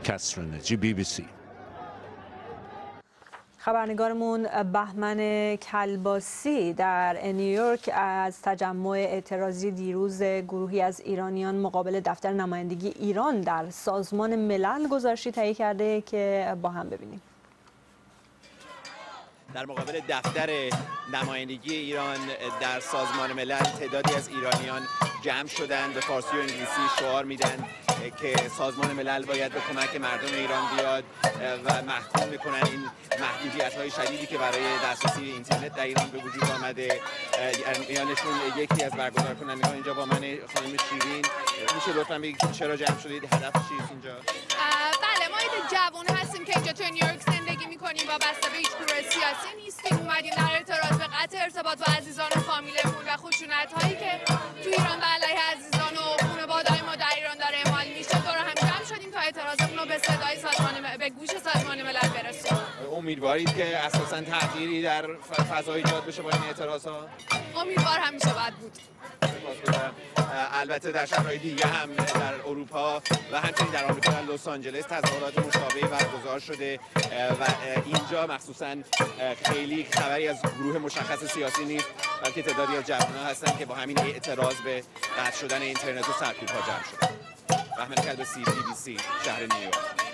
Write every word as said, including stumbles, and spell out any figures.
کسرانجی، بی بی سی. خبرنگارمون بهمن کلباسی در نیویورک از تجمع اعتراضی دیروز گروهی از ایرانیان مقابل دفتر نمایندگی ایران در سازمان ملل گزارشی تهیه کرده که با هم ببینیم. در مقابل دفتر نمایندگی ایران در سازمان ملل تعدادی از ایرانیان جمع شدند، به فارسی و انگلیسی شعار میدن که سازمان ملل باید به کمک مردم ایران بیاد و محکوم بکنن این محدودیت‌های شدیدی که برای دسترسی اینترنت در ایران به وجود آمده. میانشون یکی از برگزار کنندگان اینجا با من خانم شیرین. میشه لطفاً بگید که چرا جمع شدید؟ هدف چیست اینجا؟ بله، ما یه جوان هستیم که اینجا تو نیویورک زندگی می‌کنیم و بسته به هیچ گروه سیاسی نیستیم. اومدیم در اعتراض به قطع ارتباط با عزیزان و فامیلمون و خشونت‌هایی که تو ایران و علیه عزیزان و خانواده‌های ما در ایران داره اعمال میشه. دور هم جمع شدیم تا اعتراضمون رو به صدای سازمان به گوش سازمان ملل برسونیم. امیدوارید که اساساً تغییری در فضا ایجاد بشه با این اعتراض‌ها؟ امیدوار همیشه باید بود. البته در شهرهای دیگه هم در اروپا و همچنین در آمریکا در لس آنجلس تظاهرات مشابهی برگزار شده و اینجا مخصوصا خیلی خبری از گروه مشخص سیاسی نیست، بلکه تعدادی از جوانان هستند که با همین اعتراض به قطع شدن اینترنت و سرکوب‌ها جمع شدند. بهمن کلباسی، بی بی سی، شهر نیویورک.